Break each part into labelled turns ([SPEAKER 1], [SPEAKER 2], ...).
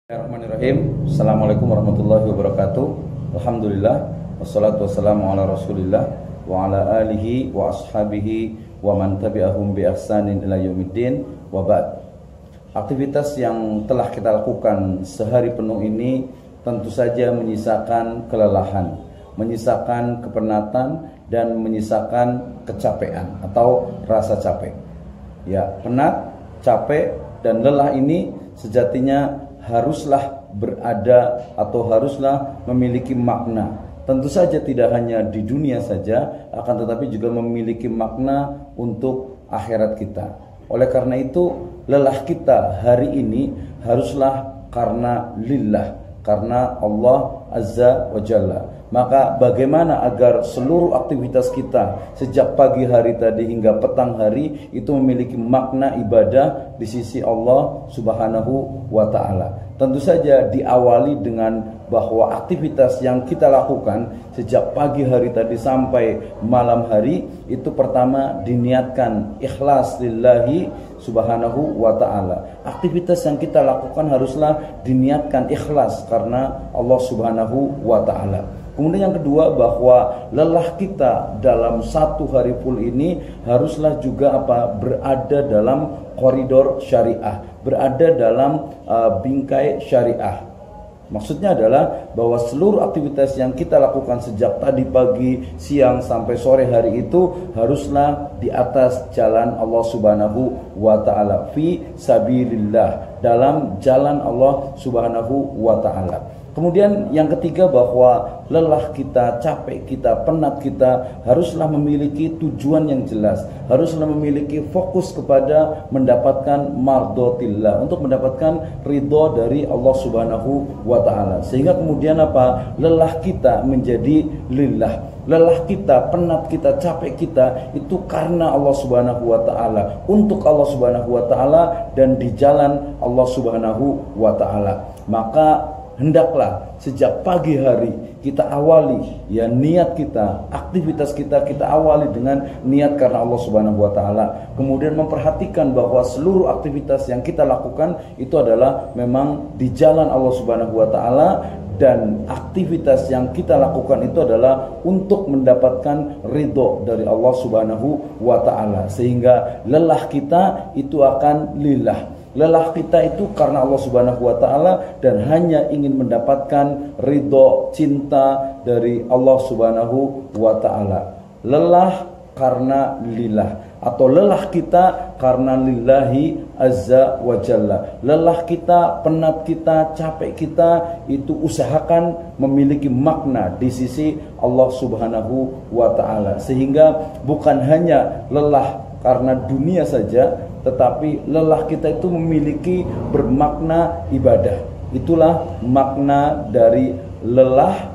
[SPEAKER 1] Bismillahirrahmanirrahim. Assalamualaikum warahmatullahi wabarakatuh. Alhamdulillah, wassalatu wassalamu ala rasulillah wa ala alihi wa ashabihi wa man tabi'ahum bi ihsanin ila yaumiddin wa ba'd. Aktivitas yang telah kita lakukan sehari penuh ini tentu saja menyisakan kelelahan, menyisakan kepenatan, dan menyisakan kecapean atau rasa capek. Ya, penat, capek, dan lelah ini sejatinya haruslah berada atau haruslah memiliki makna. Tentu saja tidak hanya di dunia saja, akan tetapi juga memiliki makna untuk akhirat kita. Oleh karena itu, lelah kita hari ini haruslah karena lillah, karena Allah Azza wa Jalla. Maka bagaimana agar seluruh aktivitas kita sejak pagi hari tadi hingga petang hari itu memiliki makna ibadah di sisi Allah Subhanahu wa Ta'ala. Tentu saja diawali dengan bahwa aktivitas yang kita lakukan sejak pagi hari tadi sampai malam hari itu pertama diniatkan ikhlas lillahi Subhanahu wa Ta'ala. Aktivitas yang kita lakukan haruslah diniatkan ikhlas karena Allah Subhanahu wa Ta'ala. Kemudian yang kedua, bahwa lelah kita dalam satu hari full ini haruslah juga berada dalam koridor syariah, berada dalam bingkai syariah. Maksudnya adalah bahwa seluruh aktivitas yang kita lakukan sejak tadi pagi, siang sampai sore hari itu haruslah di atas jalan Allah Subhanahu wa Ta'ala, fi sabilillah, dalam jalan Allah Subhanahu wa Ta'ala. Kemudian yang ketiga, bahwa lelah kita, capek kita, penat kita haruslah memiliki tujuan yang jelas, haruslah memiliki fokus kepada mendapatkan mardotillah, untuk mendapatkan ridho dari Allah Subhanahu wa Ta'ala. Sehingga kemudian lelah kita menjadi lillah. Lelah kita, penat kita, capek kita itu karena Allah Subhanahu wa Ta'ala, untuk Allah Subhanahu wa Ta'ala, dan di jalan Allah Subhanahu wa Ta'ala. Maka hendaklah sejak pagi hari kita awali niat kita, aktivitas kita awali dengan niat karena Allah Subhanahu wa Ta'ala. Kemudian memperhatikan bahwa seluruh aktivitas yang kita lakukan itu adalah memang di jalan Allah Subhanahu wa Ta'ala, dan aktivitas yang kita lakukan itu adalah untuk mendapatkan ridho dari Allah Subhanahu wa Ta'ala, sehingga lelah kita itu akan lillah. Lelah kita itu karena Allah Subhanahu wa Ta'ala, dan hanya ingin mendapatkan ridho, cinta dari Allah Subhanahu wa Ta'ala. Lelah karena lillah, atau lelah kita karena lillahi azza wa jalla. Lelah kita, penat kita, capek kita itu usahakan memiliki makna di sisi Allah Subhanahu wa Ta'ala, sehingga bukan hanya lelah karena dunia saja, tetapi lelah kita itu memiliki bermakna ibadah. Itulah makna dari lelah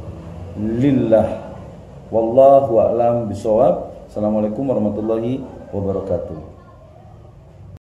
[SPEAKER 1] lillah. Wallahu a'lam bishawab. Assalamualaikum warahmatullahi wabarakatuh.